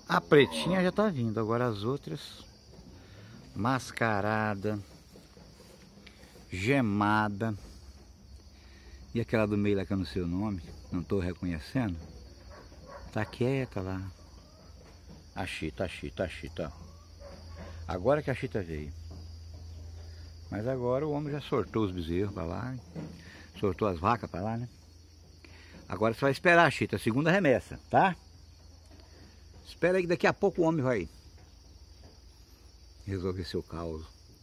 A pretinha já tá vindo, agora as outras mascarada, gemada e aquela do meio lá que eu não sei o nome, não tô reconhecendo, tá quieta lá. A chita. Agora que a chita veio. Mas agora o homem já sortou os bezerros para lá, sortou as vacas para lá, né? Agora você vai esperar a chita, a segunda remessa, tá? Espera aí que daqui a pouco o homem vai resolver seu caos.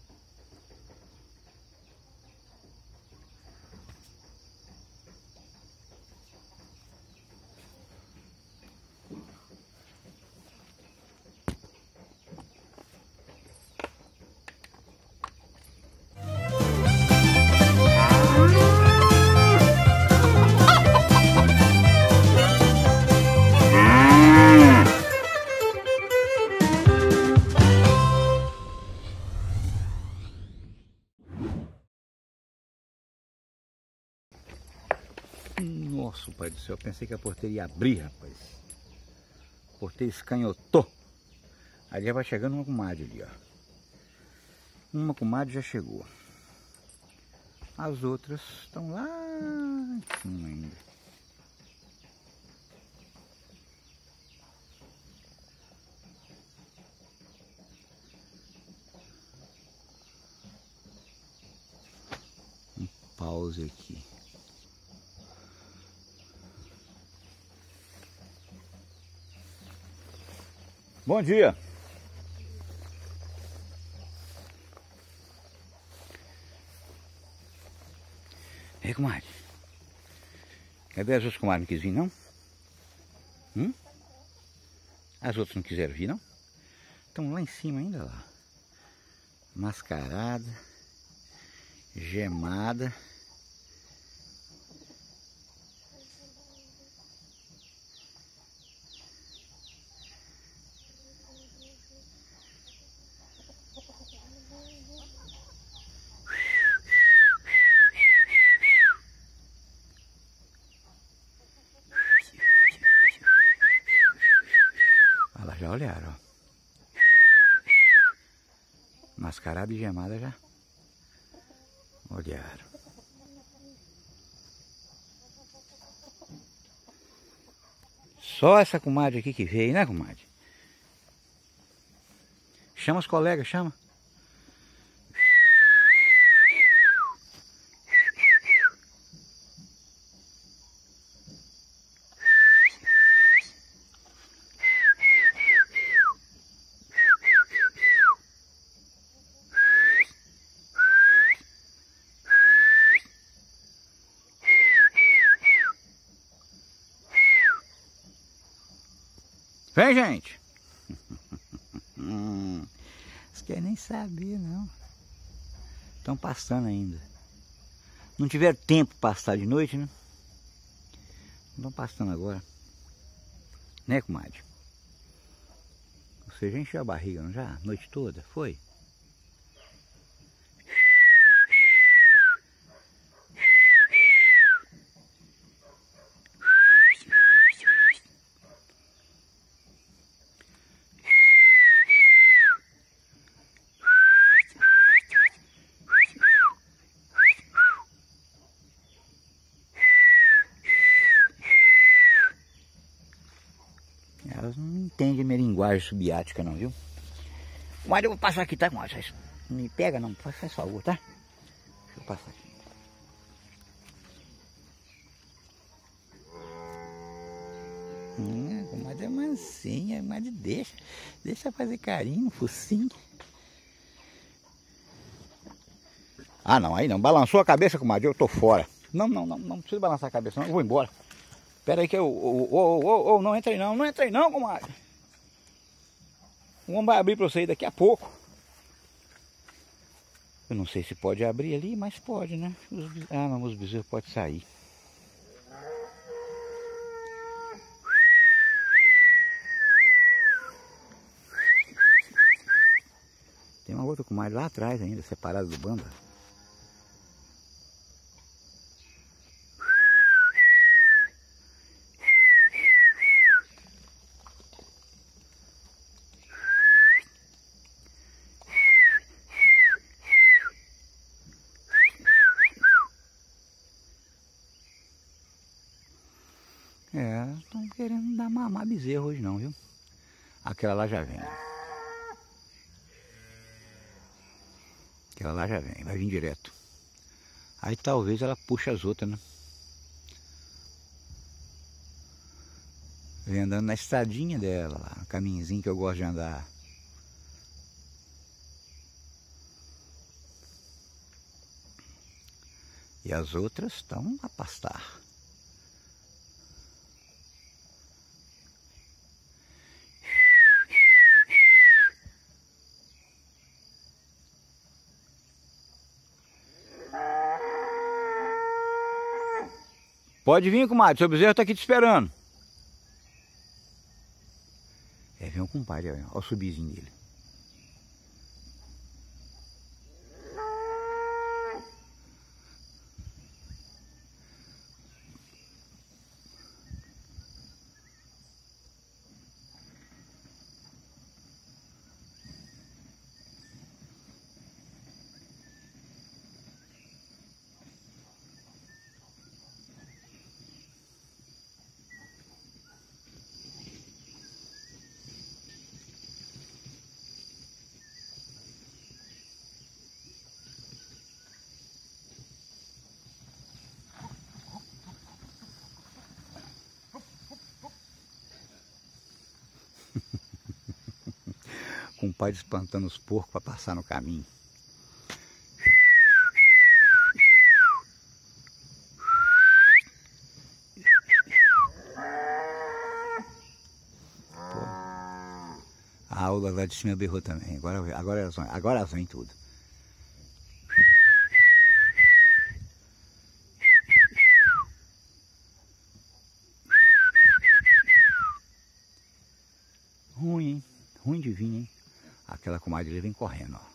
Nossa, pai do céu, eu pensei que a porteira ia abrir, rapaz. A porteira escanhotou. Ali já vai chegando uma comadre ali, ó. Uma comadre já chegou. As outras estão lá em cima ainda. Um pause aqui. Bom dia! Ei, comadre. Cadê as outras comadres? Não quis vir, não? As outras não quiseram vir, não? Estão lá em cima ainda, lá. Mascarada. Gemada. Já olharam, ó. Mascarada e gemada já olharam. Só essa comadre aqui que veio, né, comadre? Chama os colegas, chama. Vem, gente! Vocês querem nem saber, não. Estão passando ainda. Não tiveram tempo para passar de noite, né? Estão passando agora. Né, comadre? Você já encheu a barriga, não já? A noite toda? Foi? Elas não entendem minha linguagem subiática não, viu? Mas eu vou passar aqui, tá? Não me pega não, faz favor, tá? Deixa eu passar aqui. Mas é mansinha, mas deixa fazer carinho, focinho. Ah não, aí não, balançou a cabeça, comadre, eu tô fora. Não precisa balançar a cabeça não, eu vou embora. Espera aí que eu... não entrei não, comadre. O homem vai abrir para você daqui a pouco. Eu não sei se pode abrir ali, mas pode, né? Não, os bezerros podem sair. Tem uma outra comadre lá atrás ainda, separada do bando. Não estão querendo dar mamar bezerro hoje não, viu? Aquela lá já vem. Aquela lá já vem, vai vir direto. Aí talvez ela puxe as outras, né? Vem andando na estradinha dela lá, no caminhozinho que eu gosto de andar. E as outras estão a pastar. Pode vir, comadre, seu bezerro está aqui te esperando. Vem o compadre, olha o subizinho dele. Com o pai espantando os porcos para passar no caminho. Pô. A aula lá de cima berrou também. Agora elas vêm tudo. Ruim, hein? Ruim de vir, hein? Aquela comadre ali vem correndo, ó.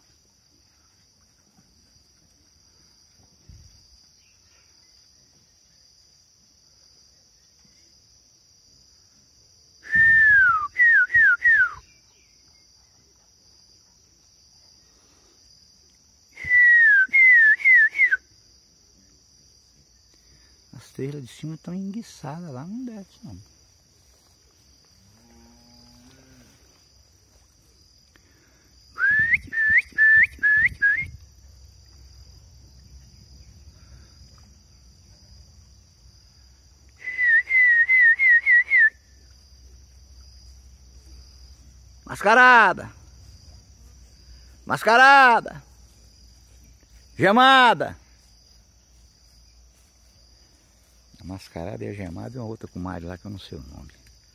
As telhas de cima estão enguiçadas lá, não desce não. Mascarada! Mascarada! Gemada! A mascarada e a gemada e uma outra comadre lá que eu não sei o nome.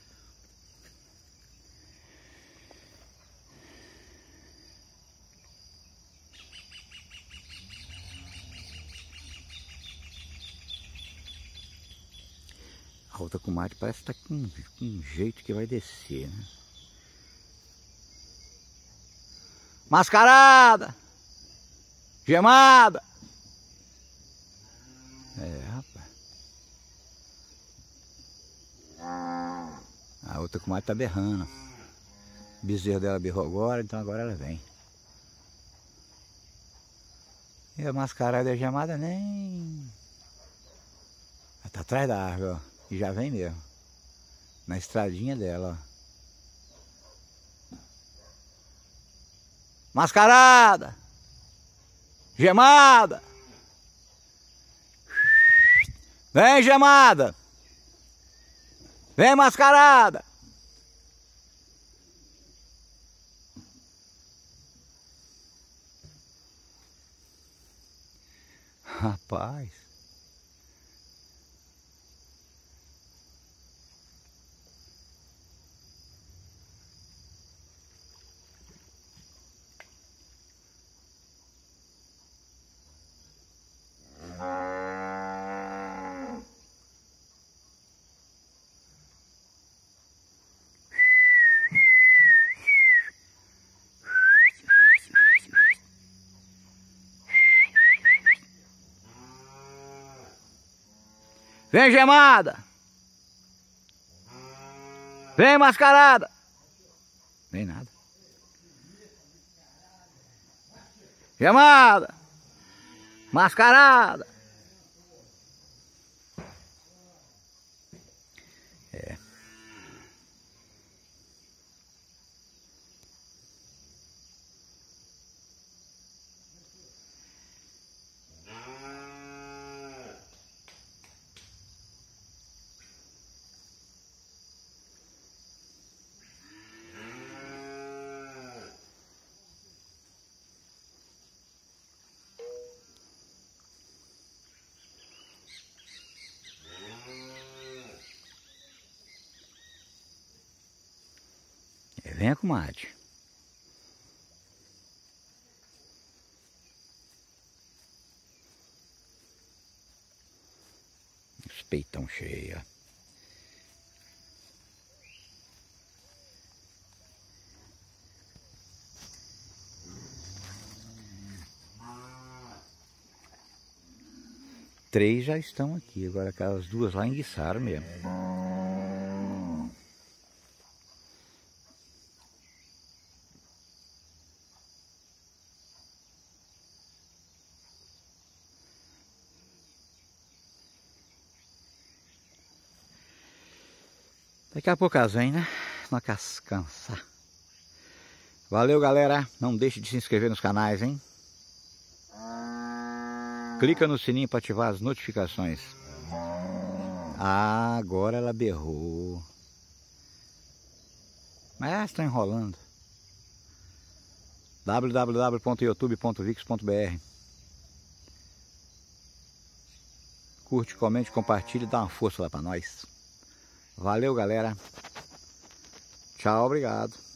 A outra comadre parece que tá com um jeito que vai descer, né? Mascarada! Gemada! Rapaz. A outra comadre tá berrando. O bezerro dela berrou agora, então agora ela vem. E a mascarada e a gemada nem... Ela tá atrás da árvore, ó. E já vem mesmo. Na estradinha dela, ó. Mascarada! Gemada! Vem, gemada! Vem, mascarada! Rapaz! Vem, gemada! Vem, mascarada! Vem nada. Gemada! Mascarada! É. Venha, comadre. Os peitão cheio, ó. Três já estão aqui, agora aquelas duas lá enguiçaram mesmo. Daqui a pouco elas vêm, né? Não cansar. Valeu, galera. Não deixe de se inscrever nos canais, hein? Clica no sininho para ativar as notificações. Ah, agora ela berrou. Mas elas estão enrolando. www.youtube.vix.br. Curte, comente, compartilhe e dá uma força lá para nós. Valeu, galera. Tchau, obrigado.